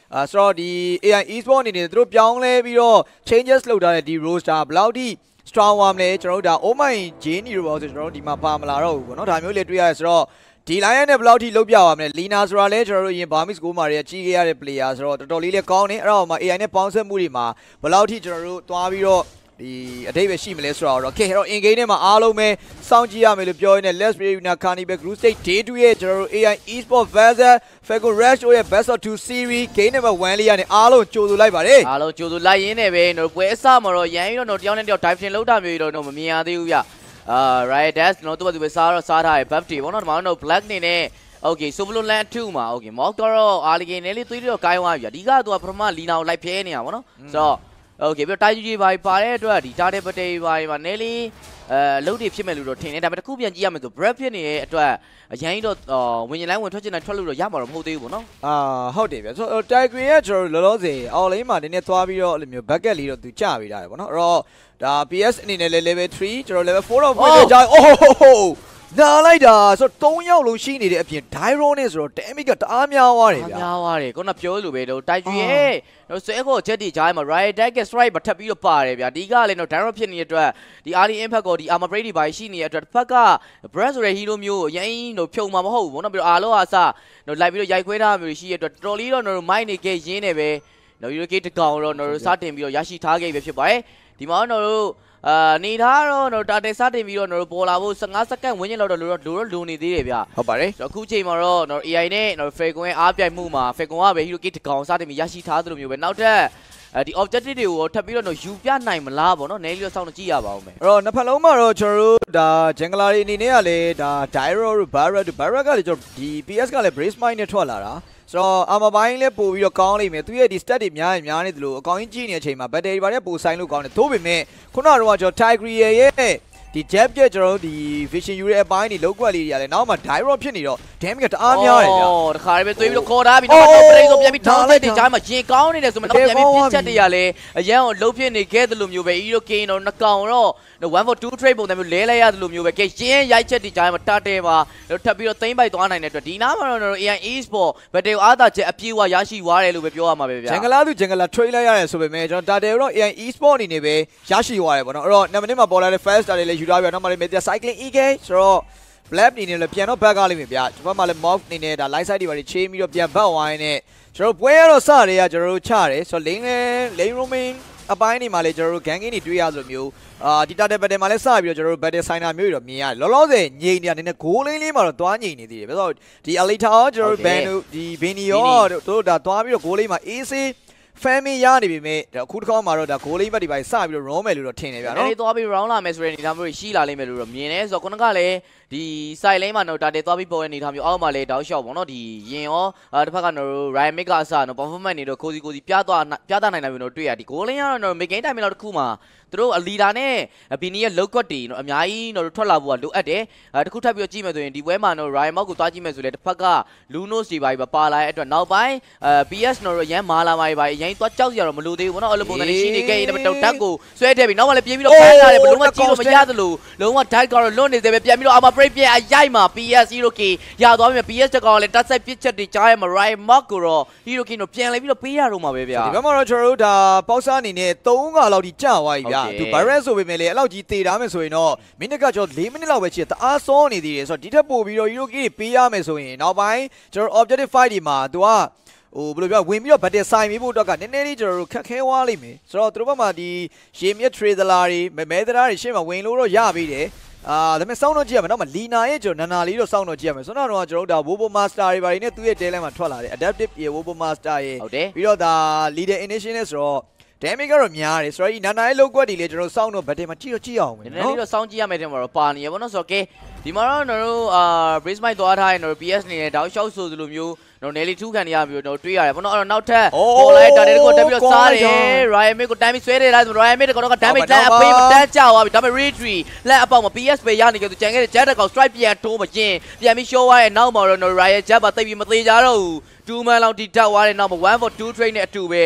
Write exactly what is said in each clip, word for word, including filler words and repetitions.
အာဆိုတော့ဒီ A I Esports အနေနဲ့သူတို့ပြောင်းလဲပြီးတော့ changes လုပ်ထားတဲ့ဒီ roster ဘယ်လောက်ထိ strong ဝါမလဲကျွန်တော်တို့ဒါ oh my Jane တွေပေါ့ဆိုကျွန်တော်တို့ဒီမှာပါမလာတော့ဘူးပေါ့နော်ဒါမျိုးလေးတွေ့ရတယ်ဆိုတော့ဒီ line နဲ့ဘယ်လောက်ထိလုပ်ပြပါမလဲ Lina ဆိုတာလဲကျွန်တော်တို့ရင် Barmis Goal မှာတွေကြီးခဲ့ရတဲ့ player ဆိုတော့တော်တော်လေးလည်းကောင်းနေအဲ့တော့မှ A I နဲ့ပေါင်းစပ်မှုတွေမှာဘယ်လောက်ထိကျွန်တော်တို့သွားပြီးတော့ဒီအတိတ်ပဲရှိမလဲဆိုတော့ okay အဲ့တော့ in game ထဲမှာအားလုံးပဲစောင့်ကြည့်ရမယ်လို့ပြောရင်းနဲ့ Let's Play Arena Carnival Group Stage Day two ရဲ့ကျွန်တော်တို့ A I Esports versus Falcon Rush ရဲ့ Best of two series game number one လေးကနေအားလုံးကြိုဆိုလိုက်ပါတယ်အားလုံးကြိုဆိုလိုက်ရင်းနဲ့ပဲတို့ပွဲအစမှာတော့ရန်ပြီးတော့တယောက်နဲ့တယောက် dive လောက်တာမျိုးတော့မမြင်ရသေးဘူးဗျအာ right dash တော့သူ့ဘာသူပဲစားတော့စားထားတယ် buff တွေပေါ့နော်ဒီမှာတော့ black နေနဲ့ okay solo land two မှာ okay mock တော့ alligator နဲ့လေးသွေးတော့ကိုင်းသွားပြီဗျအဓိကသူကပထမ Lina ကိုလိုက်ဖျဲနေတာပေါ့နော်ဆိုတော့okay ပြီးတော့တိုက်ကြီးပါပါတဲ့အတွက်ဒီ target battery ပါမှာနဲလေးအဲလုတ်တွေဖြစ်မဲ့လို့တော့ထင်တယ်ဒါပေမဲ့တစ်ခုပြန်ကြည့်ရမယ်ဆို breath ဖြစ်နေတဲ့အတွက်အရင်တော့ဝင်ရင်လိုင်းဝင်ထွက်ချင်တယ်ထွက်လို့တော့ရမှာတော့မဟုတ်သေးဘူးပေါ့နော်အာဟုတ်တယ်ဗျဆိုတော့ Tiger ရဲ့ကျွန်တော်လောလောဆယ်အော်လိုင်းမှာနည်းနည်းသွားပြီးတော့အဲ့လိုမျိုး bucket လေးတော့သူကျပေးတာတယ်ပေါ့နော်အဲ့တော့ဒါ P S အနေနဲ့လည်း level three ကျွန်တော် level four တော့ဖွင့်နေကြအိုးဟိုဟိုနားလိုက်တာဆိုတော့threeယောက်လုံးရှိနေတဲ့အပြင် Dyro နဲ့ဆိုတော့ damage ကတအားများသွားတယ်ဗျာများသွားတယ်ခုနပြောလို့ပဲတော့ Tiger ရဲ့တော့ဆွဲခေါ်ချက်တီကြားမှာ Riot Deck strike မထပ်ပြီးတော့ပါတယ်ဗျာဒီကလည်းတော့ Dyro ဖြစ်နေတဲ့အတွက်ဒီ early impact ကိုဒီ armor break တွေပါရှိနေတဲ့အတွက်တစ်ဖက်က breath ဆိုတဲ့ hero မျိုးအရင်တော့ဖြုံမှာမဟုတ်ဘူးပေါ့နော်ပြီးတော့အားလုံးအစတော့လိုက်ပြီးတော့ရိုက်ခွဲထားမျိုးရှိရတဲ့အတွက်တော်တော်လေးတော့တော့ mic နေခဲ့ရင်းနေပဲတော့ Euro Gate တကောင်တော့တော့စတင်ပြီးတော့ရရှိထားခဲ့ပြီဖြစ်ပါတယ်ဒီမှာတော့အာနေထားတော့တော့တာတင်စတင်ပြီးတော့တော့ပေါ်လာဖို့fifteenစက္ကန့်ဝန်းကျင်လောက်တော့လိုတော့လိုတော့လိုနေသေးတယ်ဗျဟုတ်ပါတယ်ဆိုတော့အခုချိန်မှာတော့တော့ A I နဲ့တော့ Falcon ရဲ့အားပြိုင်မှုမှာ Falcon ကပဲ Hero Kit တကောင်စတင်ပြီးရရှိထားသလိုမျိုးပဲနောက်ထပ်အဲဒီ objective တွေကိုထပ်ပြီးတော့ယူပြနိုင်မလားပေါ့နော်နဲလေးတော့စောင့်ကြည့်ရပါဦးမယ်အဲ့တော့နှစ်ဖက်လုံးမှာတော့ကျွန်တော်တို့ဒါ Jungler တွေအနေနဲ့ကလည်းဒါ Dyro တို့ Barret တို့ Barret ကလည်းကျွန်တော်ဒီ P S ကလည်း Brace Mind နဲ့ထွက်လာတာဆိုတော့အာမပိုင်းလည်းပို့ပြီးတော့ကောင်းလိမ့်မယ်သူရဲ့ဒီ stat တွေများရင်များနေသလိုအကောင်ကြီးကြည့်နေတဲ့အချိန်မှာ battery ဘာနဲ့ပို့ဆိုင်လို့ကောင်းတယ်သို့ပေမဲ့ခုနကတော့ကျွန်တော် Tiger ရဲ့ဒီ jab ကကျွန်တော်တို့ဒီ vision ယူတဲ့အပိုင်းတွေလောက်ကွက်လေးတွေကလည်းနောက်မှ Dyro ဖြစ်နေတော့ damage ကတအားများတယ်ဗျာအော်တခါလေးပဲသွေးပြီးတော့ခေါ်ထားပြီးတော့ play ဆိုပြန်ပြီးထောင်းတဲ့ဒီကြားမှာရင်ကောင်းနေတယ်ဆိုမှတော့ပြန်ပြီးပြစ်ချက်တွေကလည်းအရန်ကိုလှုပ်ဖြစ်နေခဲ့သလိုမျိုးပဲ Hero King တော့နှစ်ကောင်တော့one for two trade ပုံစံမျိုးလဲလိုက်ရသလိုမျိုးပဲကဲရင်းရိုက်ချက်ဒီကြားမှာတတဲပါထပ်ပြီးတော့သိမ့်ပိုက်သွားနိုင်တဲ့အတွက်ဒီနားမှာတော့ A I Esports ဘတ်တေအားသာချက်အပြည့်အဝရရှိသွားတယ်လို့ပဲပြောရမှာပဲဗျာ Jungler သူ Jungler trade လိုက်ရတယ်ဆိုပေမဲ့ကျွန်တော် Tade တော့ A I Esports အနေနဲ့ပဲရရှိသွားတယ်ပေါ့နော်အဲ့တော့နှစ်မိနစ်မှာပေါ်လာတဲ့ first star တွေလည်းယူထားပြီးတော့နောက်မှလည်း Meteor Cycling E K ဆိုတော့ Blab အနေနဲ့လည်းပြန်တော့ back ကားလိမ့်မယ်ဗျာဒီဘက်မှာလည်း Mob အနေနဲ့ဒါ light side တွေပါတွေချင်းပြီးတော့ပြန်ဘတ်ဝိုင်းနဲ့ကျွန်တော်ပွဲရတော့စတွေကကျွန်တော်တို့ချတယ်ဆိုတော့ lane lane roaming အပိုင်းတွေမှာလည်းကျွန်တော်တို့ gang game တွေတွေ့ရသလိုမျိုးအာဒီတာတဲ့ဘတ်တယ်မှာလည်းစပြီးတော့ကျွန်တော်တို့ battle signer မျိုးတွေတော့မြင်ရတယ်လောလောဆယ်ငြိမ်နေတာနည်းနည်း goal lane လေးမှာတော့တွားငြိမ်နေသေးတယ်ဆိုတော့ဒီ Alita ရောကျွန်တော်တို့ ban တို့ဒီ Vini ရောတို့ဒါတွားပြီးတော့ goal lane မှာ A C family ရနေပြီမဲ့အခုတစ်ခါမှတော့ဒါ goal lane ဘက်ဒီပိုင်းစပြီးတော့ roam မယ်လို့တော့ထင်နေဗျာနော်အဲ့ဒီသွားပြီး round လာမယ်ဆိုတဲ့အနေအထားမျိုးရှိလာလိမ့်မယ်လို့တော့မြင်တယ်ဆိုတော့ခုနကလည်းဒီ side lane မှာတော့တာတဲသွားပြီးပေါ်တဲ့အနေအထားမျိုးအောက်မှာလည်းတောက်လျှောက်ပေါ့နော်ဒီရင်ရောတစ်ဖက်ကနော် Ryan Mick ကအစနော် performance နေတော့ကိုစီကိုစီပြသွားပြသနိုင်တယ်မျိုးတော့တွေ့ရဒီ goal lane ကတော့နော် mid game time လောက်တစ်ခုမှာသူတို့အလီဒါနဲ့ဘီနီရဲ့ low cut တွေနော်အများကြီးနော်ထွက်လာဖို့ကလိုအပ်တယ်အဲတခုထပ်ပြီးတော့ကြည့်မယ်ဆိုရင်ဒီပွဲမှာနော် Ryan Mock ကိုသွားကြည့်မယ်ဆိုလေတစ်ဖက်က Lunos တွေပါပါလာတဲ့အတွက်နောက်ပိုင်းအဲ P S နော်ရန်မာလာပါပါအရင်သွားကြောက်ကြရတော့မလိုသေးဘူးပေါ့နော်အဲ့လိုပုံစံလေးရှိနေခဲ့ရင်တော့ဓာတ်ကိုဆွဲထည့်ပြီးနောက်မှလည်းပြေးပြီးတော့ဖမ်းလာတယ်ဘလုံးမကြည့်လို့မရသလိုလုံးဝ dive ကတော့လွတ်နေသေးပဲပြန်ပြီးတော့ armor break ပြန်အရိုက်မှာ P S Hero King ရသွားပြီ P S တကောင်လည်း touch side ပစ်ချက်တွေကြားရမှာ Ryan Mock ကိုတော့ Hero King တို့ပြန်လဲပြီးတော့ပေးရတော့မှာပဲဗျာဒီဘက်မှာတော့ကျွန်တော်တို့ဒါပေါက်စားအနေနဲ့threeကလောက်ထိကြာသွားပြီဗျာသူ Barret ဆိုပေမဲ့လေအဲ့လောက်ကြီးတေထားမယ်ဆိုရင်တော့မိနစ်ကကျွန်တော်fourမိနစ်လောက်ပဲချစ်တအားစောနေသေးတယ်ဆိုတော့ဒီထက်ပိုပြီးတော့ Hero King ပေးရမယ်ဆိုရင်နောက်ပိုင်းကျွန်တော် objective fight ဒီမှာသူကဟိုဘယ်လိုပြောဝင်ပြီးတော့ battle ဆိုင်ပြီးဖို့အတွက်ကနည်းနည်းလေးကျွန်တော်တို့ခက်ခဲသွားလိမ့်မယ်ဆိုတော့သူတို့ဘက်မှာဒီရေမြက် trader တွေမဲသရာတွေရှင်းမှာဝင်လို့တော့ရပြီတယ်အာဒါပေမဲ့စောင်းတော့ကြည့်ရမယ်နော်မလီနာရဲ့ကျွန်တော်နာနာလေးတော့စောင်းတော့ကြည့်ရမယ်ဆိုတော့ကျွန်တော်တို့ဒါ Wobo Master တွေပါနေနဲ့သူ့ရဲ့ talent မှာထွက်လာတယ် adaptive ရေ Wobo Master ရေပြီးတော့ဒါ leader initiative ဆိုတော့ damage ကတော့များတယ်ဆိုတော့ဒီနာနာရဲ့လောက်ကွက်တွေလေကျွန်တော်စောင်းတော့ battle မှာကြည့်တော့ကြည့်အောင်မယ်နော်နည်းနည်းလေးတော့စောင်းကြည့်ရမယ်တဲ့မှာတော့ပါနေရပါတော့ဆိုတော့ okay ဒီမှာတော့ကျွန်တော်တို့အာ brace mic သွားထားရင်တော့ P S နေတဲ့တောက်လျှောက်ဆိုသလိုမျိုးတော့ Nelly two ခံနေရပြီးတော့တွေးရတယ်ပေါ့နော်အဲ့တော့နောက်ထပ်ပေါ်လိုက်တာတဲ့ကိုတက်ပြီးတော့စားတယ် Ryan Mick ကို damage ဆွဲတယ်လားဆို Ryan Mick ကတော့ damage လက်အပေးမတန်းကြသွားပြီဒါပေမဲ့ retreat လက်အပေါက်မှာ P S ပဲရနေကြသူကြံခဲ့တဲ့ jet ကောင် strike ပြန်တိုးမကျင်ပြန်ပြီး show သွားရဲ့နောက်မှာတော့ Ryan jet ပါတိတ်ပြီးမသေးကြတော့ဘူးtwo man လောက်ထိတက်သွားတဲ့နောက်မှာone for two trade နဲ့အတူပဲ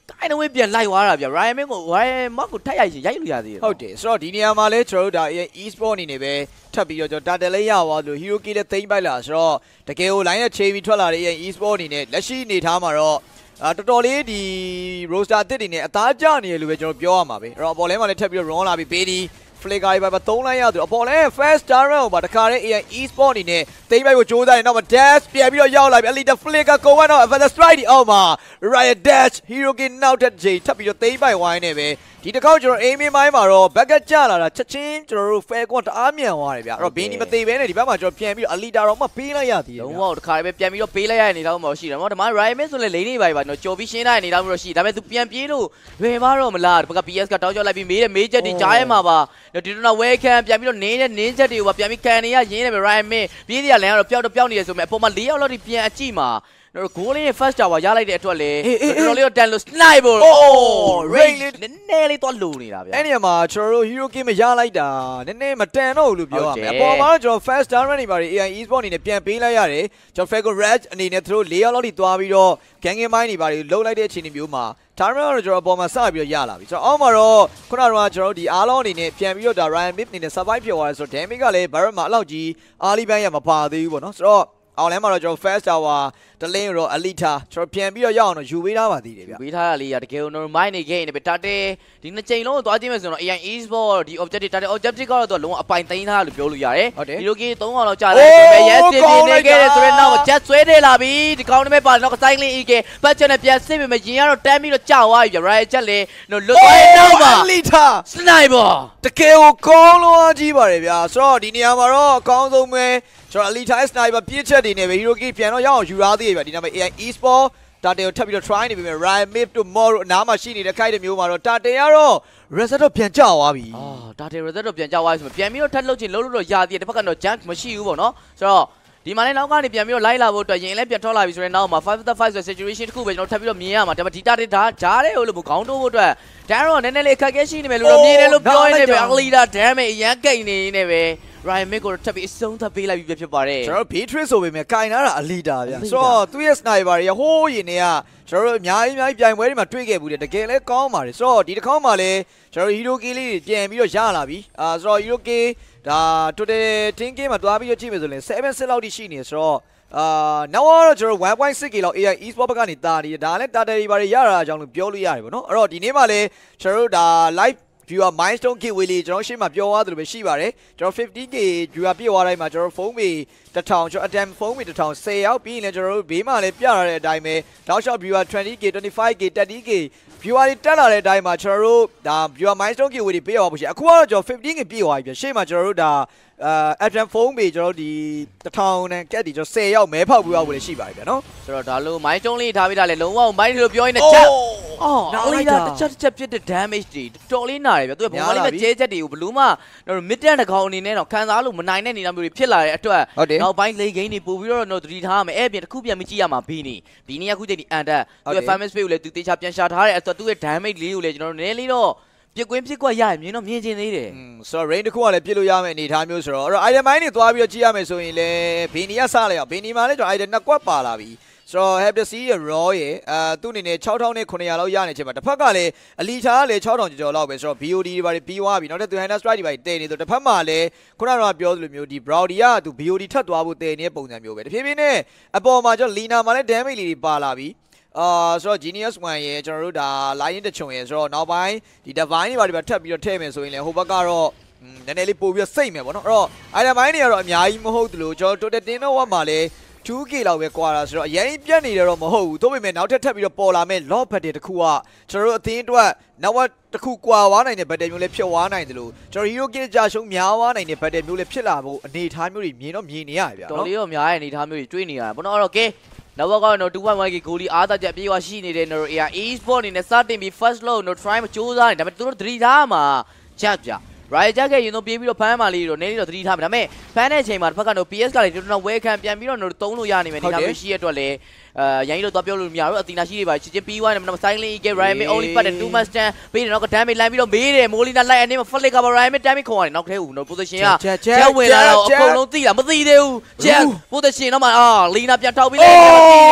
အဲ့တော့ဝေးပြန်လိုက်သွားတာဗျ Ryan Mink ကို Ryan Mark ကိုထိုက်ရိုက်ရိုက်လို့ရသေးတယ်ဟုတ်တယ်ဆိုတော့ဒီနေရာမှာလဲကျွန်တော်တို့ဒါ e-sport အနေနဲ့ပဲထပ်ပြီးတော့ကျွန်တော်တာတယ်လေးရသွားလို့ Hero Key လည်းသိမ်းပိုက်လာဆိုတော့တကယ်ကို line နဲ့ချိန်ပြီးထွက်လာတဲ့ e-sport အနေနဲ့လက်ရှိအနေထားမှာတော့အာတော်တော်လေးဒီ roster အသစ်တွေနဲ့အသားကျနေတယ်လို့ပဲကျွန်တော်ပြောရမှာပဲအဲ့တော့အပေါ်လဲမှာလည်းထပ်ပြီးတော့ run လာပြီးဘေးဒီ flicker တွေပါသုံးလိုက်ရသူအပေါ်လဲ first turret ကိုပါတခါတည်း A I e-sport အနေနဲ့သိမ်းပိုက်ကိုကြိုးစားတယ်နောက်မှာ dash ပြန်ပြီးတော့ရောက်လာပြီ elite flicker ကိုကတော့ advanced strike ဒီအောက်မှာ riot dash hero king နောက်တဲ့ချိန်ထပ်ပြီးတော့သိမ်းပိုက်ဝိုင်းနေပဲဒီတစ်ခေါက်ကျွန်တော် aim in မိုင်းမှာတော့ back ကျလာတာချက်ချင်းကျွန်တော်တို့ fair ကွန်တအားမြန်သွားတယ်ဗျအဲ့တော့ဘင်းဒီမသေးဘဲနဲ့ဒီဘက်မှာကျွန်တော်ပြန်ပြီးတော့ elite တော့မှပေးလိုက်ရသေးတယ်လုံးဝတခါတည်းပဲပြန်ပြီးတော့ပေးလိုက်ရတဲ့အနေတော့မှရှိတယ်နော်ဒီမှာ Ryan Mink ဆိုလဲလိမ့်နေပါပြီပါကျွန်တော်ကြော်ပြီးရှင်းလိုက်တဲ့အနေတော့မှရှိဒါပေမဲ့ तू ပြန်ပြေးလို့လွယ်ပါတော့မလားဒီဘက်က P S ကတောင်းချောက်လိုက်ပြီးမေးတယ်မေးချက်တွေကြားရဲမှာပါဒီတော့ welcome ပြန်ပြီးတော့နေတဲ့နင်းချက်တွေကိုပါပြန်ပြီးကန်နေရရင်းနေပြီ Ryan Mink ပြေးနေရလဲကတော့ပျောက်တော့ပျောက်နေရဆိုမဲ့အပေါ်မှာ၄ယောက်လောက်ဒီပြန်အကြည့်မှာတော့ goal လေး first tower ရလိုက်တဲ့အတွက်လေတော်တော်လေးတော့တန်လို့ sniper အိုး rain လေးနည်းနည်းလေးတော့လိုနေတာဗျအဲ့ဒီမှာကျွန်တော်တို့ hero game မရလိုက်တာနည်းနည်းမတန်တော့ဘူးလို့ပြောရမယ်အပေါ်မှာတော့ကျွန်တော် first tower နေပါလေ A I e-sport အနေနဲ့ပြန်ပေးလိုက်ရတယ်ကျွန်တော် Falcon Red အနေနဲ့သူတို့၄ယောက်လောက်ထိသွားပြီးတော့ gang game မိုင်းနေပါလေလှုပ်လိုက်တဲ့အခြေအနေမျိုးမှာ Tarman တော့ကျွန်တော်အပေါ်မှာစပြီးတော့ရလာပြီဆိုတော့အောက်မှာတော့ခုနကတော့ကျွန်တော်တို့ဒီအားလုံးအနေနဲ့ပြန်ပြီးတော့ဒါ Ryan Mink အနေနဲ့ survive ဖြစ်သွားတယ်ဆိုတော့ damage ကလည်း Barrett မှာအလောက်ကြီးအားလီဘန်းရမပါသေးဘူးပေါ့နော်ဆိုတော့အောင်လဲမှာတော့ကျွန်တော် first tower တလင်းရော elite ကျွန်တော်ပြန်ပြီးတော့ရအောင်တော့ယူပေးထားပါသေးတယ်ဗျယူပေးထားတာလေးရတကယ်လို့ normal နေခဲ့နေပဲတာတဲဒီနှစ်ချိန်လုံးကိုသွားကြည့်မယ်ဆိုတော့ A I e-sport ဒီ objective တာတဲ objective ကတော့သူကလုံးဝအပိုင်သိမ်းထားလို့ပြောလို့ရတယ်ဒီလိုကြီးသုံးအောင်လောက်ကြာလိုက်ဆိုပဲ yes တင်နေခဲ့တယ်ဆိုတော့နောက် jet ဆွဲနေလာပြီဒီကောင်းနေမဲ့ပါတော့ cycling e ကပတ်ချက်နဲ့ပြန်စစ်ပြီမယ်ရင်ကတော့တန်းပြီးတော့ကြာသွားပြီဗျ riot jet လေလွတ်သွားတဲ့နောက်မှာ elite sniper တကယ်ကိုကောင်းလို့ကြီးပါတယ်ဗျာဆိုတော့ဒီနေရာမှာတော့အကောင်းဆုံးပဲကျွန်တော် elite sniper ပြည့်ချက်တွေနဲ့ပဲ hero key ပြန်တော့ရအောင်ယူရသေးတယ်ဗျဒီနာမည် A I e-sport တာတေကိုထပ်ပြီးတော့ try နေပြီမယ် Ryan Mink တို့ More တို့အနားမှာရှိနေတဲ့ခိုက်တဲ့မျိုးမှာတော့တာတေကတော့ reset တော့ပြန်ကျသွားပြီအာတာတေ reset တော့ပြန်ကျသွားပြီဆိုပြန်ပြီးတော့ထပ်လှုပ်ချင်လှုပ်လို့တော့ရသေးတယ်တစ်ဖက်ကတော့ jump မရှိဘူးပေါ့နော်ဆိုတော့ဒီမှာလည်းနောက်ကနေပြန်ပြီးတော့လိုက်လာဖို့အတွက်ရင်လည်းပြန်ထွက်လာပြီဆိုရင်နောက်မှာfive versus five ဆို situation တစ်ခုပဲကျွန်တော်ထပ်ပြီးတော့မြင်ရမှာဒါပေမဲ့ဒီတာတေဒါကြားတဲ့ဟိုလိုခေါင်းတိုးဖို့အတွက်ဒါတော့နည်းနည်းလေးအခက်အခဲရှိနေမယ်လို့တော့မြင်တယ်လို့ပြောရနေပဲ leader damage အရန်ကိတ်နေနေပဲ Ryan Mink ကိုထပ်ပြီးအဆုံးသတ်ပေးလိုက်ပြီဖြစ်ပါတယ်ကျွန်တော် Beatrice ဆိုပေမဲ့ကင်နာတာအလီတာဗျာဆိုတော့သူ့ရဲ့ sniper တွေဟိုးရင်တွေကကျွန်တော်တို့အများကြီးအများကြီးပြိုင်ပွဲတွေမှာတွေ့ခဲ့ဘူးတယ်တကယ်လဲကောင်းပါတယ်ဆိုတော့ဒီတစ်ခေါက်မှာလဲကျွန်တော် hero key လေးပြန်ပြီးတော့ရလာပြီအာဆိုတော့ hero key ဒါ total team game မှာတွားပြီးတော့ကြည့်မယ်ဆိုရင်seven sixလောက်ထိရှိနေဆိုတော့အာနောက်တော့ကျွန်တော် one point six K လောက် A I e-sport ဘက်ကနေတာနေဒါလည်းတာတယ်တွေပါရရတာအကြောင်းလို့ပြောလို့ရတယ်ပေါ့နော်အဲ့တော့ဒီနေ့မှာလဲကျွန်တော်တို့ဒါ live viewer milestone giveaway ကျွန်တော်ရှေ့မှာပြောသွားသလိုပဲရှိပါတယ်ကျွန်တော်fifty K viewer ပြည့်သွားတိုင်းမှာကျွန်တော်ဖုန်းပေone thousandကျွန်တော် attempt ဖုန်းပေone thousand tenရောက်ပြီးရင်လည်းကျွန်တော်တို့ဘေးမှာလည်းပြရတဲ့အတိုင်းပဲတောက်လျှောက် viewer twenty K twenty-five K thirty K viewer တွေတက်လာတဲ့အတိုင်းမှာကျွန်တော်တို့ဒါ viewer milestone giveaway တွေပေးရပါဘူးရှင်အခုကတော့ကျွန်တော်fifty K ပြည့်သွားပြီရှေ့မှာကျွန်တော်တို့ဒါအာ attempt ဖုန်းပေကျွန်တော်ဒီone thousandနဲ့ကက်ဒီကျွန်တော်tenရောက်မဲဖောက်ပြီးရောက်လို့ရှိပါတယ်ဗျာနော်ဆိုတော့ဒါလို milestone လေးထားပေးတာလေလုံးဝ mind လို့ပြောရင်းနဲ့ချက်အော်နောက်လိုက်တာတစ်ချက်တစ်ချက်ဖြစ်တဲ့ damage တွေတော်လေးနာတယ်ဗျာသူကဘုံမလေးကကျဲချက်တွေကိုဘလူးမတော့ mid တန်းတစ်ကောင်အနေနဲ့တော့ခံစားလို့မနိုင်တဲ့နေနာမျိုးတွေဖြစ်လာတဲ့အတွက်နောက်ပိုင်း late game တွေပို့ပြီးတော့တော့သတိထားရမယ်အဲ့ပြင်တစ်ခုပြန်မကြည့်ရမှာဘီနီဘီနီကခုချိန်ဒီ under သူရဲ့ famous space ကိုလည်းသူတေချာပြန်ရှာထားတဲ့အတွက်သူရဲ့ damage လေးကိုလည်းကျွန်တော်တို့နည်းနည်းလေးတော့ပြကွင်းပြကွက်ရရင်မြင်တော့မြင်ချင်းသေးတယ်ဆိုတော့ rain တစ်ခုကလည်းပြစ်လို့ရမယ်အနေထားမျိုးဆိုတော့အဲ့တော့ item mine တွေသွားပြီးတော့ကြည့်ရမယ်ဆိုရင်လည်းဘီနီကစလိုက်အောင်ဘီနီမှာလည်းကျွန်တော် item နှစ်ကွက်ပါလာပြီဆိုတော့ have to see ရ raw ရအာသူ့အနေနဲ့six thousandနဲ့nine hundredလောက်ရနေချိန်မှာတစ်ဖက်ကလည်းအလီချာကလည်းsix thousandကျော်ကျော်လောက်ပဲဆိုတော့ B O D တွေပါပြီးသွားပြီနောက်တဲ့ Hunter strike တွေပါတည်နေဆိုတစ်ဖက်မှာလည်းခုနကတော့ပြောသလိုမျိုးဒီ Browdy ကသူ B O D ထပ်သွားဖို့တည်နေတဲ့ပုံစံမျိုးပဲတဖြည်းဖြည်းနဲ့အပေါ်မှာကျွန်တော် Lina မှာလည်း damage လေးတွေပါလာပြီအာဆိုတော့ genius one ရကျွန်တော်တို့ဒါ line တချုံရဆိုတော့နောက်ပိုင်းဒီ divine တွေပါဒီပါထပ်ပြီးတော့ထည့်မယ်ဆိုရင်လည်းဟိုဘက်ကတော့နည်းနည်းလေးပို့ပြီးစိတ်မယ်ပေါ့နော်အဲ့တော့ item mine တွေကတော့အများကြီးမဟုတ်ဘူးလို့ကျွန်တော် total tin တော့ဝတ်မှာလည်းtwo K လောက်ပဲကွာတာဆိုတော့အရင်ပြတ်နေတယ်တော့မဟုတ်ဘူးသို့ပေမဲ့နောက်ထပ်ထပ်ပြီးတော့ပေါ်လာမဲ့ lot battle တစ်ခုကကျွန်တော်တို့အသင်းအတွက်နောက်တစ်ခုကွာသွားနိုင်တဲ့ battle မျိုးလည်းဖြစ်သွားနိုင်တယ်လို့ကျွန်တော် hero kit ကြာရှုံးများသွားနိုင်တဲ့ battle မျိုးလည်းဖြစ်လာဖို့အနေအထားမျိုးတွေမြင်တော့မြင်နေရတယ်ဗျာတော်လေးတော့များရဲ့အနေအထားမျိုးတွေတွေးနေရတာပေါ့နော်အဲ့တော့ okayနောက်ဘောကတော့two point one K ဂိုလီအားသားချက်ပြေးသွားရှိနေတဲ့ နော် A I e-sport အနေနဲ့စတင်ပြီး first low နော် try မကြိုးစားနေဒါပေမဲ့သူတို့သတိထားမှာချက်ပြRiot Jack ကရင်တော့ပြေးပြီးတော့ဖမ်းမှလေးတော့နည်းနည်းတော့သတိထားမယ်ဒါပေမဲ့ဖမ်းတဲ့အချိန်မှာတစ်ဖက်ကတော့ P S ကလည်းတော်တော်ဝဲခံပြန်ပြီးတော့တော့သုံးလို့ရနိုင်မယ်ဒီကမျိုးရှိရတဲ့အတွက်လည်းအာရိုင်းလို့တော့ပြောလို့မရဘူးအသီနာရှိတွေပါချစ်ချင်းပြီးသွားတယ်မနက် cycling E K Ryan Mink only but two man stand ပြီးတယ်တော့က damage လိုက်ပြီးတော့မေးတယ်မိုးလီနာလိုက်အနေမှာ flick ကပါ Ryan Mink damage ခေါ်ရတယ်နောက်ထဲဦးနော် position ကချက်ဝင်လာတော့အကုန်လုံးသိတာမသိသေးဘူးချက် position တော့မှအာလီနာပြန်ထောက်ပြီးလိုက်တယ်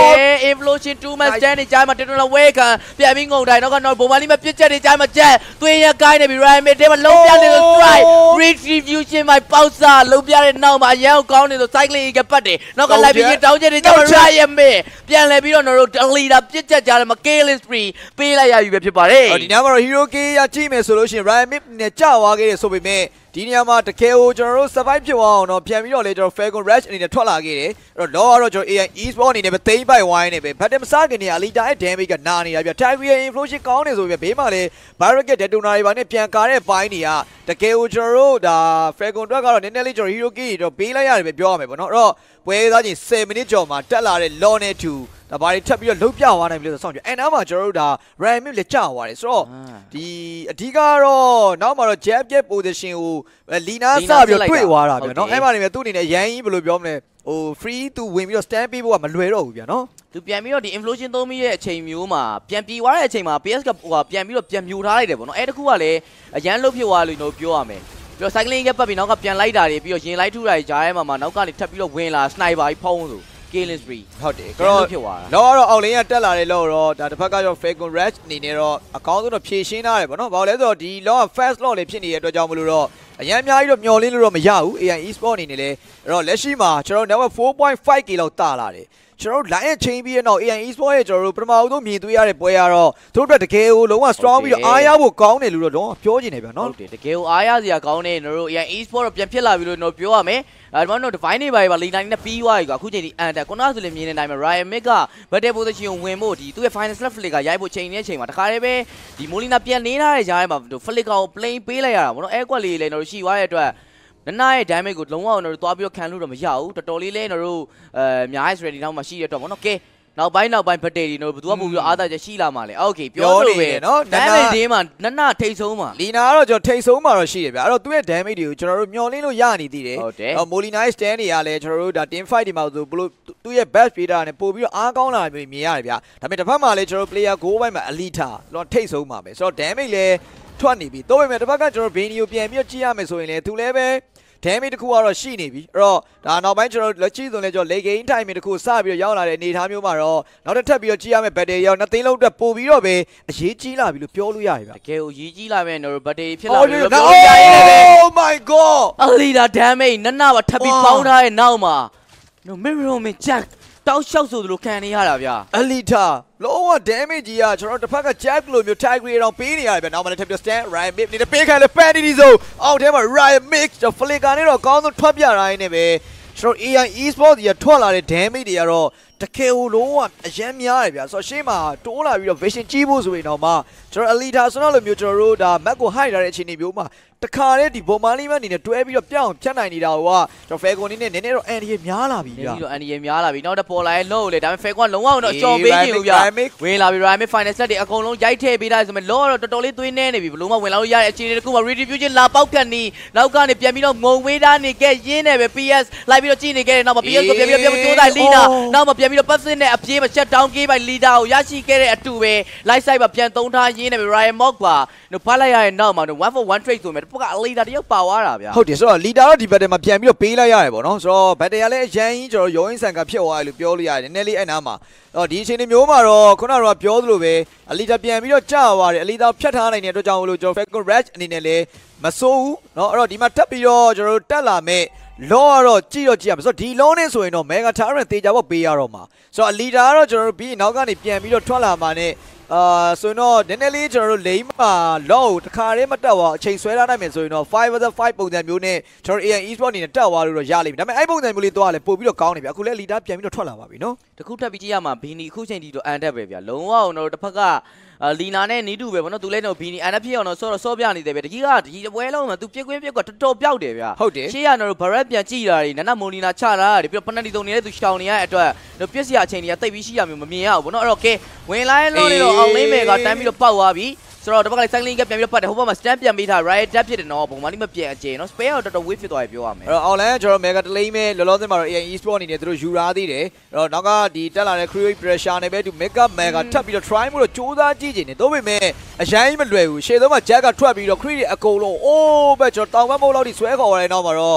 Influsion two man stand နေကြမှာတက်တော့ဝဲခံပြန်ပြီးငုံတိုင်းတော့ကတော့ဘုံမလေးမပြစ်ချက်နေကြမှာချက်သွေးရကိုင်းနေပြီ Ryan Mid တဲမှာလုံးပြနေလို့ strike retribution မှာပေါက်စားလုံးပြတဲ့နောက်မှာအရန်ကောင်းနေလို့ cycling ကပတ်တယ်နောက်ကလိုက်ပြီးတောင်းချက်နေကြ Ryan Mid ပြန်လဲပြီးတော့တို့ leader ပြစ်ချက်ကြတယ်မှာ killing spree ပေးလိုက်ရပြီပဲဖြစ်ပါတယ်ဒီညမှာတော့ hero k ရကြည့်မယ်ဆိုလို့ရှိရင် Ryan Mid နဲ့ကြာသွားခဲ့တယ်ဆိုပေမဲ့ဒီနေရာမှာတကယ်ကိုကျွန်တော်တို့ survive ဖြစ်သွားအောင်တော့ပြန်ပြီးတော့လေကျွန်တော် Falcon Rush အနေနဲ့ထွက်လာခဲ့တယ်အဲ့တော့ law ကတော့ကျွန်တော် A I Esports အနေနဲ့ပဲသိမ်းပိုက်ဝိုင်းနေပဲ but မစားခင်နေအလီတာရဲ့ damage ကနာနေတာပြ Tiger Influsion ကောင်းနေဆိုပြီးဘေးမှာလေ Barricade Detonator တွေပါနဲ့ပြန်ကာတဲ့ဘိုင်းတွေကတကယ်ကိုကျွန်တော်တို့ဒါ Falcon အတွက်ကတော့နည်းနည်းလေးကျွန်တော် hero key တော့ပေးလိုက်ရတယ်ပဲပြောရမယ်ပေါ့နော်အဲ့တော့ပွဲသားချင်းtenမိနစ်ကျော်မှာတက်လာတဲ့ law နဲ့twoဒါဘာတွေထပ်ပြီးတော့လှုပ်ပြသွားနိုင်ပြီလို့ဆိုဆောင်ကြအဲ့နားမှာကျွန်တော်တို့ဒါ Ryan Mid လည်းကြာသွားတယ်ဆိုတော့ဒီအဓိကတော့နောက်မှာတော့ jab jab position ကိုလီနာစပြီးတော့တွေ့သွားတာဗျာနော်အဲ့မှာနေပဲသူ့အနေနဲ့ရန်ကြီးဘယ်လိုပြောမလဲဟို free သူဝင်ပြီးတော့ stand ပေးဖို့ကမလွယ်တော့ဘူးဗျာနော်သူပြန်ပြီးတော့ဒီ influsion သုံးပြီးတဲ့အချိန်မျိုးမှာပြန်ပြေသွားတဲ့အချိန်မှာ P S ကဟိုပြန်ပြီးတော့ပြန်မြူထားလိုက်တယ်ပေါ့နော်အဲ့တခုကလည်းအရန်လှုပ်ဖြစ်သွားလို့ကျွန်တော်ပြောရမယ်ပြီးတော့ cycling ကပတ်ပြီးနောက်ကပြန်လိုက်တာတွေပြီးတော့ရင်လိုက်ထုတာတွေကြားထဲမှာမှာနောက်ကနေထပ်ပြီးတော့ဝင်လာ sniper ကြီးဖုံးဆိုkilling spree ဟုတ်တယ်ကတော့တော့ကတော့အောက်လင်းကတက်လာတယ်လို့တော့ဒါတစ်ဖက်ကတော့ Falcon Rush အနေနဲ့တော့အကောင်းဆုံးတော့ဖြည့်ရှင်းထားတယ်ပေါ့နော်ဘာလို့လဲဆိုတော့ဒီ law fast law လေးဖြစ်နေတဲ့အတွက်ကြောင့်မလို့တော့အရင်အများကြီးတော့မျောလင်းလို့တော့မရဘူး A I Esports အနေနဲ့လည်းအဲ့တော့လက်ရှိမှာကျွန်တော်တို့ network four point five K လောက်တာလာတယ်ကျွန်တော်တို့ line ရဲ့ chain ပြီးတဲ့နောက် A I Esports ရဲ့ကျွန်တော်တို့ပထမဆုံးမြင်တွေ့ရတဲ့ပွဲကတော့သူတို့အတွက်တကယ်ကိုလုံးဝ strong ပြီးတော့အားရဖို့ကောင်းတယ်လို့တော့လုံးဝပြောချင်တယ်ဗျာနော်ဟုတ်တယ်တကယ်ကိုအားရစရာကောင်းတယ်ကျွန်တော်တို့ A I Esports တော့ပြန်ဖြစ်လာပြီလို့ကျွန်တော်ပြောရမယ်အဲ့တော့ divine တွေပါပါ leader နဲ့ပြီးသွားပြီကွာအခုချိန်ဒီ under ခုနကဆိုလည်းမြင်နေတိုင်းမှာ Ryan Mid က battle position ကိုဝင်ဖို့ဒီသူ့ရဲ့ final slap flick ကရိုက်ဖို့ချိန်နေတဲ့ချိန်မှာတခါတည်းပဲဒီ Molina ပြန်နေထားတဲ့ကြားထဲမှာ flick ကို plane ပေးလိုက်ရတာဗောနော်အဲ့ကွက်လေးလည်းကျွန်တော်ရှိသွားတဲ့အတွက်နနာရဲ့ damage ကိုလုံးဝကျွန်တော်တို့သွားပြီးတော့ခံလို့တော့မရဘူးတော်တော်လေးလည်းကျွန်တော်တို့အဲအများကြီး ready နောက်မှာရှိရတော့ဗောနော်ကဲနောက်ပိုင်းနောက်ပိုင်း battery တွေတို့ဘယ်သူကပို့ပြီးတော့အားသာချက်ရှိလာမှာလဲโอเคပြောလို့ပဲเนาะ damage တင်းမှာနနထိတ်ဆုံးမှာလီနာကတော့ကျွန်တော်ထိတ်ဆုံးမှာတော့ရှိတယ်ဗျအဲ့တော့သူ့ရဲ့ damage တွေကိုကျွန်တော်တို့မျောလင်းလို့ရနေသေးတယ်ဟုတ်တယ်ဟော Molina stand တွေကလည်းကျွန်တော်တို့ဒါ team fight တွေမှာဆိုဘလို့သူ့ရဲ့ best player နဲ့ပို့ပြီးတော့အားကောင်းလာတာမျိုးမြင်ရတယ်ဗျဒါပေမဲ့တစ်ဖက်မှာလည်းကျွန်တော်တို့ player goal ဘိုင်းမှာ elite တော့ထိတ်ဆုံးမှာပဲဆိုတော့ damage လည်းထွက်နေပြီတော့ပေမဲ့တစ်ဖက်ကကျွန်တော် Benny ကိုပြန်ပြီးတော့ကြည့်ရမယ်ဆိုရင်လည်းသူလည်းပဲ damage တခုကတော့ရှိနေပြီအဲ့တော့ဒါနောက်ပိုင်းကျွန်တော်လက်ချီဆိုလဲကျွန်တော် late game time တခုစပြီးတော့ရောက်လာတဲ့အနေအထားမျိုးမှာတော့နောက်တစ်ထပ်ပြီးတော့ကြည့်ရမယ် battery ရောနှစ်သိန်းလုံးအတွက်ပို့ပြီးတော့ပဲအရေးကြီးလာပြီလို့ပြောလို့ရတယ်ဗျတကယ်ကိုရေးကြီးလာမယ်တို့ battery ဖြစ်လာပြီလို့ပြောရရင်လည်း Oh my god အလီဒါ damage နနပါထပ်ပြီးပေါင်းထားတဲ့နောက်မှာ no mirror man jack တောက်လျှောက်ဆိုသလိုခံနေရတာဗျာ elite လုံးဝ damage ကြီးကကျွန်တော်တစ်ဖက်က jack လိုမျိုး tiger တောင်ပေးနေရတယ်ဗျနောက်မှလည်းထပ်ပြီး stand Ryan Mid နေပေးခံလဲ penalty ဆိုအောက်ထဲမှာ Ryan Mid ကျွန်တော် flicker နဲ့တော့အကောင်းဆုံးထွက်ပြတိုင်းနဲ့ပဲကျွန်တော် A I Esports ကြီးကထွက်လာတဲ့ damage တွေကတော့တကယ်ကိုလုံးဝအရန်များတယ်ဗျာဆိုတော့ရှေ့မှာတိုးလာပြီးတော့ vision ကြီးဖို့ဆိုရင်တော့မှကျွန်တော် elite ဆိုတော့လိုမျိုးကျွန်တော်တို့ဒါ map ကို hide ထားတဲ့အခြေအနေမျိုးမှာတခါတည်းဒီဘုံမာလီမန်အနေနဲ့တွဲပြီးတော့ပြောင်းဖြတ်နိုင်နေတာကကျွန်တော် Falcon နေနဲ့နည်းနည်းတော့ anti များလာပြီဗျာနည်းနည်းတော့ anti များလာပြီနောက်တော့ပေါ်လာရဲ့လို့လေဒါပေမဲ့ Falcon လုံးဝတော့အကျော်ပေးခြင်းဘူးဗျာဝင်လာပြီ Ryan Mid final set တွေအကုန်လုံးရိုက်ထည့်ပေးလိုက်ဆိုမဲ့လောတော့တော်တော်လေးသွေးနေနေပြီဘလုံးမဝင်လာလို့ရတဲ့အခြေအနေတခုမှာ retribution လာပေါက်ခတ်နီနောက်ကနေပြန်ပြီးတော့ငုံဝေးသားနေခဲ့ရင်းနေပဲ P S လိုက်ပြီးတော့ကြည့်နေခဲ့တယ်နောက်မှာ P S ကိုပြန်ပြီးတော့ပြန်ကြိုးစား leader နောက်မှာပြန်ပြီးတော့ pass နဲ့အပြေးမှာ shut down ကေးပိုင် leader ကိုရရှိခဲ့တဲ့အတူပဲ light side မှာပြန်သုံးထားရင်းနေပြီ Ryan Mid ပါနော်ဖတ်လိုက်ရတဲ့နောက်မှာတော့one for one trade ဆိုမဲ့ပက leader တယောက်ပါသွားတာဗျာဟုတ်တယ်ဆိုတော့ leader တော့ဒီ battle မှာပြန်ပြီးတော့ပေးလိုက်ရတယ်ပေါ့နော်ဆိုတော့ battle ကလည်းအရင်ကြီးကျွန်တော်ရောင်းဆန်ကဖြစ်သွားတယ်လို့ပြောလို့ရတယ်နည်းနည်းလေးအဲ့နားမှာတော့ဒီအချိန်မျိုးမှာတော့ခုနကတော့ပြောသလိုပဲ leader ပြန်ပြီးတော့ကြာသွားတယ် leader ဖြတ်ထားနိုင်တဲ့အတွက်ကြောင့်လို့ကျွန်တော် Falcon Rush အနေနဲ့လည်းမစိုးဘူးเนาะအဲ့တော့ဒီမှာတက်ပြီးတော့ကျွန်တော်တို့တက်လာမဲ့ law ကတော့ကြည့်တော့ကြည့်ရမယ်ဆိုတော့ဒီ law နဲ့ဆိုရင်တော့ mega turret တေချာဖို့ပေးရတော့မှာဆိုတော့ leader ကတော့ကျွန်တော်တို့ပြီးနောက်ကနေပြန်ပြီးတော့ထွက်လာမှာနဲ့အာဆိုတော့နည်းနည်းလေးကျွန်တော်တို့လိမ့်မှာ law ကိုတခါတည်းမတက်သွားအချိန်ဆွဲထားနိုင်မယ်ဆိုရင်တော့ five versus five ပုံစံမျိုးနဲ့ကျွန်တော် A I Esports အနေနဲ့တက်သွားလို့တော့ရလိမ့်မယ်ဒါပေမဲ့အဲ့ပုံစံမျိုးလေးသွားလဲပို့ပြီးတော့ကောင်းနေပြီအခုလဲ leader ပြန်ပြီးတော့ထွက်လာပါပြီနော်တခုထပ်ပြီးကြည့်ရမှာ Bini အခုချိန်ဒီတော့အန်တက်ပဲဗျာလုံးဝကျွန်တော်တို့တစ်ဖက်ကလီနာနဲ့နီးတူပဲဗောနော်သူလည်းတော့ Bini အန်တက်ဖြစ်အောင်တော့ဆော့တော့ဆော့ပြနေတယ်ဗျတကြီးကဒီပွဲလုံးမှာသူပြက်ကွင်းပြက်ကတော်တော်ပြောက်တယ်ဗျာဟုတ်တယ်ရှေ့ကတော့ Barrett ပြန်ကြည့်တာတွေနနမိုလီနာချတာတွေပြီးတော့ penalty တုံနေတဲ့သူရှောင်နေရတဲ့အတွက်တော့ပြက်စရာအချိန်တွေကတိတ်ပြီးရှိရမျိုးမမြင်ရဘူးဗောနော်အဲ့တော့ကဲဝင်လာလို့နေတော့အောင်လိမ့်မယ်ကတန်းပြီးတော့ပောက်သွားပြီဆိုတော့တစ်ပတ်ကလေး cycling ကပြန်ပြီးတော့ပတ်တယ်ဟိုဘက်မှာ stand ပြန်ပေးထား riot tap ဖြစ်တယ်နော်ပုံမှန်လေးမပြန်အကျယ်နော် spare တော့တော်တော် wave ဖြစ်သွားပြီပြောရမယ်အဲ့တော့ online ကျွန်တော် mega တလိမ့်မဲ့လောလောဆယ်မှာတော့ A I Esports အနေနဲ့သူတို့ယူရာသေးတယ်အဲ့တော့နောက်ကဒီတက်လာတဲ့ create pressure နဲ့ပဲသူ mega mega ထပ်ပြီးတော့ try မှုတော့စူးစမ်းကြည့်နေတယ်ဒါပေမဲ့အရင်မလွယ်ဘူးရှေ့ဆုံးမှာ jack ကထွက်ပြီးတော့ create အကုန်လုံးအိုးပဲကျွန်တော်တောင်ဘက်မဟုတ်လောက်ထိဆွဲခေါ်ရတဲ့နောက်မှာတော့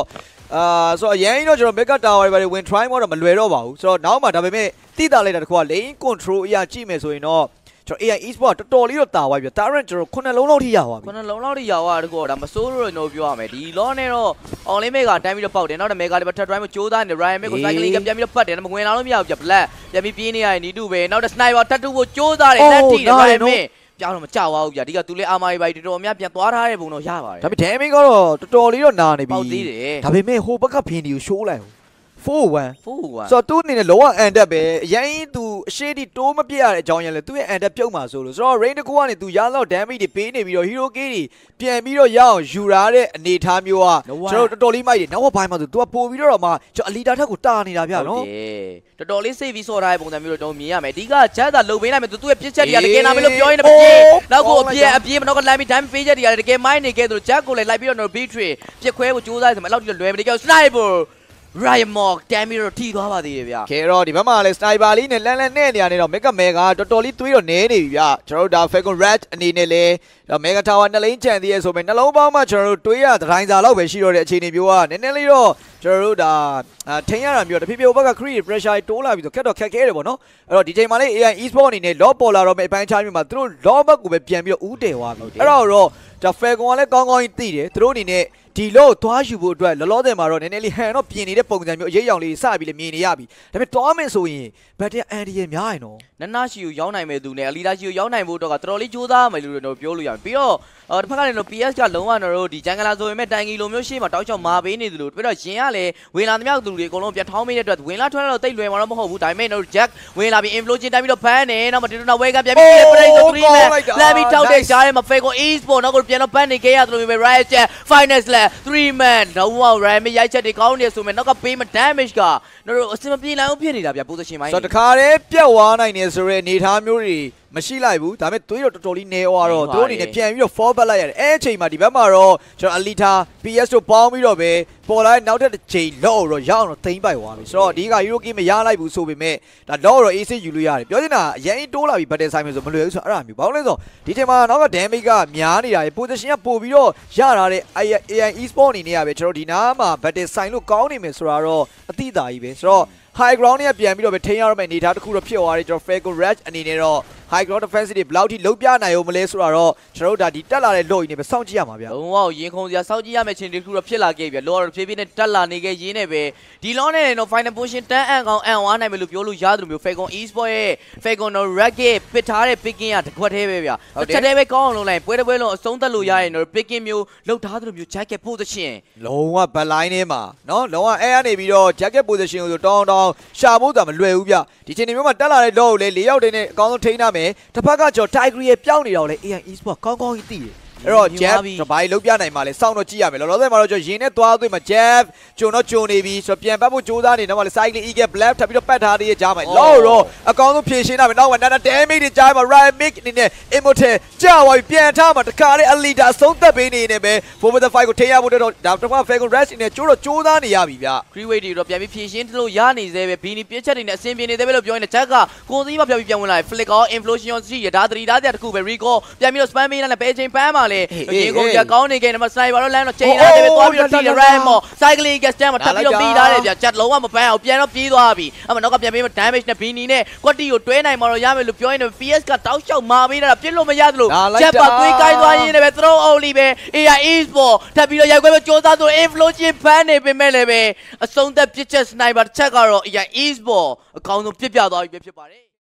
အာဆိုတော့အရင်တော့ကျွန်တော် mega tower တွေပဲဝင် try မတော့မလွယ်တော့ပါဘူးဆိုတော့နောက်မှဒါပေမဲ့တိတာလိုက်တာတခုက lane control အရာကြည့်မယ်ဆိုရင်တော့ကျွန်တော် A I Esports တော်တော်လေးတော့တာသွားပြီ Tyrant ကျွန်တော်ခုနှစ်လုံးလောက်ထိရသွားပြီခုနှစ်လုံးလောက်ထိရသွားတကောဒါမစိုးလို့တော့ပြောရမယ်ဒီလောနဲ့တော့ online mega တိုင်းပြီးတော့ပေါက်တယ်နောက်တော့ mega တွေ third drive မှာကြိုးစားနေ Ryan Mage ကို cycling ကပြန်ပြီးတော့ပတ်တယ်ဒါပေမဲ့ဝင်လာလို့မရဘူးပြ black ပြန်ပြီးပြင်းနေရတယ်နီတူပဲနောက်တော့ sniper တတ်တူဖို့ကြိုးစားတယ်လက်ထိတယ် Ryan Mage ပြောင်းတော့မကြောက်ပါဘူးဗျာဒီကသူလေးအာမာရီပိုင်တော်တော်များပြန်သွားထားတဲ့ပုံတော့ရပါတယ်ဒါပေမဲ့ damage ကတော့တော်တော်လေးတော့နာနေပြီပေါက်သေးတယ်ဒါပေမဲ့ဟိုဘက်ကဖင်ဒီကို show လိုက်four one four one ဆိုတော့သူ့အနေနဲ့လောကအန်တက်ပဲအရင်သူအရှိတီတိုးမပြရတဲ့အကြောင်းရလဲသူ့ရဲ့အန်တက်ပြုတ်မှာဆိုလို့ဆိုတော့ rain တစ်ခုကနေသူရလောက် damage တွေပေးနေပြီးတော့ hero key တွေပြန်ပြီးတော့ရအောင်ယူရတဲ့အနေထားမျိုးကကျွန်တော်တော်တော်လေးမိုက်တယ်နောက်ကဘိုင်းမှာဆိုသူကပို့ပြီးတော့မှကျွန်တော်အလီတာထက်ကိုတာနေတာဗျာနော်တော်တော်လေးစိတ်ပြီးစော်ထားတဲ့ပုံစံမျိုးတော့မြင်ရမယ်ဒီကဂျက်သာလုံပေးလိုက်မယ်သူ့ရဲ့ပြစ်ချက်တွေကတကယ်နာမလို့ပြောရင်တော့ပြေနောက်ကိုအပြေအပြေမနောက်ကလိုင်းပြီး damage ပေးချက်တွေကတကယ်မိုင်းနေခဲ့သူဂျက်ကိုလည်းလိုက်ပြီးတော့ betrayal ပြစ်ခွဲကိုကြိုးစားတယ်ဆိုမှအဲ့လောက်ထိလွယ်မနေကြောက် sniper Ryan Mage တမ်းပြီးတော့ထိသွားပါသေးတယ်ဗျာခဲတော့ဒီဘက်မှာလည်း sniper လေးနဲ့လန်းလန်းနဲ့နေရနေတော့ mega mega တော်တော်လေးသွေးတော့နဲနေပြီဗျာကျွန်တော်တို့ဒါ Falcon Red အနေနဲ့လည်း mega tower နှစ်လိမ့်ချန်သေးရဲဆိုပေမဲ့နှလုံးပေါင်းမှကျွန်တော်တို့တွေးရတိုင်းစာလောက်ပဲရှိတော့တဲ့အခြေအနေမျိုးကနည်းနည်းလေးတော့ကျွန်တော်တို့ဒါထိန်းရတာမျိုးတဖြည်းဖြည်းဘက်က create pressure တိုးလာပြီးဆိုခက်တော့ခက်ခဲတယ်ပေါ့နော်အဲ့တော့ဒီချိန်မှာလေး A I Esports အနေနဲ့ lock ပေါ်လာတော့မယ့်အပိုင်းခြားမျိုးမှာသူတို့ lock ဘက်ကိုပဲပြန်ပြီးတော့ဦးတယ်သွားပြီအဲ့တော့တော့ဒါ Falcon ကလည်းကောင်းကောင်းကြီးသိတယ်သူတို့အနေနဲ့ဒီလို့သွားယူဖို့အတွက်လောလောဆယ်မှာတော့နည်းနည်းလေးဟန်တော့ပြင်နေတဲ့ပုံစံမျိုးအရေးရောင်လေးစပြီးလည်းမြင်နေရပြီဒါပေမဲ့တွားမယ်ဆိုရင်ဘတ်တရအန်ဒီရဲ့များရင်တော့နနရှိကိုရောက်နိုင်မဲ့သူနဲ့အလီလာရှိကိုရောက်နိုင်ဖို့တော့ကတော်တော်လေးကြိုးစားမယ်လို့တော့ပြောလို့ရပြီပြီးတော့အော်တစ်ဖက်ကလည်းတော့ P S ကလုံးဝတော့ဒီဂျန်ဂလာဆိုပေမဲ့တိုင်ဂီလိုမျိုးရှေ့မှာတောက်ချောက်မာပေးနေသလိုပြီးတော့ရင်ကလည်းဝင်လာသမျှသူတွေအကုန်လုံးပြန်ထောင်းပေးတဲ့အတွက်ဝင်လာထွက်လာတော့တိတ်လွယ်မှာတော့မဟုတ်ဘူးဒါပေမဲ့တော့ Jack ဝင်လာပြီး influence တိုင်းပြီးတော့ဖမ်းနေနောက်မှဒီတော့ဝဲကပြန်ပြီးပြိတ်ဆိုthree man လာပြီးတောက်တဲ့ကြားထဲမှာ Falcon Esports နောက်ကိုပြန်တော့ပန်းနေခဲ့ရတယ်လို့ပဲ Riot Jack Finals လဲthree man တော့ဝါ Ryan ရိုက်ချက်တွေကောင်းနေဆိုမဲ့နောက်ကပေးမ damage ကတို့အစမပြေနိုင်အောင်ဖြစ်နေတာဗျ position ပိုင်းဆိုတော့တခါတည်းပြတ်သွားနိုင်နေဆိုရဲအနေထားမျိုးတွေမရှိလိုက်ဘူးဒါပေမဲ့သွေးတော့တော်တော်လေးနေသွားတော့သူတို့အနေနဲ့ပြန်ပြီးတော့ fall back လိုက်ရတယ်အဲအချိန်မှာဒီဘက်မှာတော့ကျွန်တော် Alita P S တို့ပေါင်းပြီးတော့ပဲပေါ်လာနောက်ထပ်တစ်ချိန်လော့တော့ရအောင်တော့သိမ့်ပိုက်သွားပြီဆိုတော့ဒီက Hero Key မရလိုက်ဘူးဆိုပေမဲ့ဒါလော့တော့ A C ယူလို့ရတယ်ပြောချင်တာအရင်တိုးလာပြီး battle ဆိုင်မျိုးဆိုမလွယ်ဘူးဆိုတော့အဲ့ဒါမျိုးဘာလို့လဲဆိုတော့ဒီချိန်မှာနောက်က damage ကများနေတာရေ position ကပို့ပြီးတော့ရတာတဲ့ A I Esports အနေနဲ့ကပဲကျွန်တော်ဒီနားမှာ battle ဆိုင်လို့ကောင်းနေမယ်ဆိုတာတော့အတိအသာကြီးပဲဆိုတော့high ground နဲ့ပြန်ပြီးတော့ပဲထိန်းရတော့မယ့်အနေထားတစ်ခုတော့ဖြစ်သွားတယ်ကျွန်တော် Falcon Red အနေနဲ့တော့ high ground defense တွေဘယ်လောက်ထိလုံးပြနိုင်အောင်မလဲဆိုတော့ကျွန်တော်တို့ဒါဒီတက်လာတဲ့ low ကြီးနဲ့ပဲစောင့်ကြည့်ရမှာဗျာလုံးဝရင်ခုန်စရာစောင့်ကြည့်ရမယ့်ချင်းတစ်ခုတော့ဖြစ်လာခဲ့ပြီ low တော့ဖြည်းဖြည်းနဲ့တက်လာနေခဲ့ရင်းနဲ့ပဲဒီ low နဲ့တော့ final position တန်းအန်ကောင်အန်ဝါနိုင်မယ်လို့ပြောလို့ရတယ်လို့မျိုး Falcon Esports ရဲ့ Falcon Red ရဲ့ပစ်ထားတဲ့ picking ကတကွက်သေးပဲဗျာတစ်ချက်တည်းပဲကောင်းအောင်လုပ်လိုက်ပွဲတစ်ပွဲလုံးအဆုံးသတ်လို့ရရင်တော့ picking မျိုးလုပ်ထားသလိုမျိုး jacket position လုံးဝ back line ထဲမှာနော်လုံးဝအဲကနေပြီးတော့ jacket position ကိုဆိုတောင်းတောင်းရှာဖို့တာမလွယ်ဘူးဗျဒီချိန်မျိုးမှာတက်လာတဲ့ low ကိုလေ၄ယောက်တည်းနဲ့အကောင်းဆုံးထိန်းထားမယ်တစ်ဖက်ကကျွန်တော် Tiger ရဲ့ပြောင်းနေတာကိုလေ A I Esports ကောင်းကောင်းကြီးသိတယ်အဲ့တော့ Jeff ကျွန်တော်ဘာလို့ပြနိုင်မှာလဲစောင့်တော့ကြည့်ရမယ်လောလောဆယ်မှာတော့ကျွန်တော်ရင်းနဲ့သွားသွေးမှာ Jeff ကျွန်တော်ဂျုံနေပြီဆိုတော့ပြန်ပတ်ဖို့ကြိုးစားနေတော့မှလေ cycle eagle black ထပ်ပြီးတော့ပတ်ထားသေးရဲ့ကြားမှာလောတော့အကောင်းဆုံးဖြည့်ရှင်းတာပဲနောက်မှာနာနာ damage တွေကြားမှာ Ryan Mage အနေနဲ့ immortal ကြာသွားပြီပြန်ထားမှာတခါလေး Alita အဆုံးသက်ပေးနေနေပဲ four versus five ကိုထိရဖို့တော့ဒါတစ်ခါ Falcon Rush အနေနဲ့ကျိုးတော့ကြိုးစားနေရပြီဗျ free weight တွေတော့ပြန်ပြီးဖြည့်ရှင်းလို့ရနေသေးပဲ Bini ပြစ်ချက်တွေနဲ့အဆင်ပြေနေသေးပဲလို့ပြောရင် Jack ကကိုစီးမပြန်ပြီးပြန်ဝင်လာတယ် Flicker influence ရှိရဒါသတိသားတဲ့တခုပဲ Rico ပြန်ပြီးတော့ spam ပေးလိုက်ပဲအချိန်ပန်းမှာလေရင်ကိုကြကောင်းနေခဲ့တယ်မှာ sniper တော့လမ်းတော့ချိန်လာတယ်ပဲသွားပြီးတော့ထိတယ် Ryan Mage cycle gas stand မှာထပ်ပြီးတော့ပြီးထားတယ်ဗျ Jack လုံးဝမပန်းအောင်ပြန်တော့ပြေးသွားပြီအမနောက်ကပြန်ပြီး damage နဲ့ Bini နဲ့ quality ကိုတွဲနိုင်မှာတော့ရမယ်လို့ပြောရင် P S ကတောက်လျှောက်မာပေးတာပြစ်လို့မရသလို Jack ပါသွေးကိုင်းသွားရင်းနဲ့ပဲ throw only ပဲ A I Esports ထပ်ပြီးတော့ရိုက်ခွဲပဲစူးစမ်းဆို influence ဖမ်းနေပေမဲ့လည်းပဲအဆုံးသက်ပြစ်ချက် sniper တစ်ချက်ကတော့ A I Esports အကောင်းဆုံးပြစ်ပြသွားပြီဖြစ်ပါတယ်